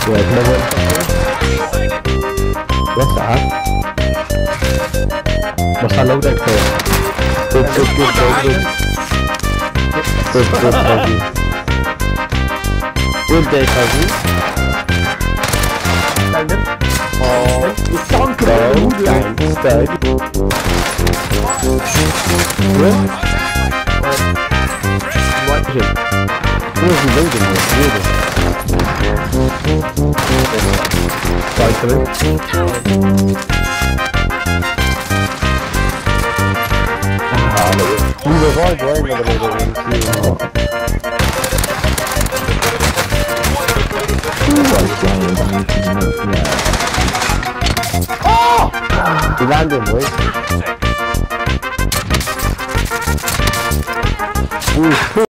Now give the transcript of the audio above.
Yeah, clever. Biasa. Basta loadout ko. Good. Good, Kazi. Good day, Kazi. Oh, it's on gangster. What is it? Where's the loading here? We revived right now, oh! Random, boy.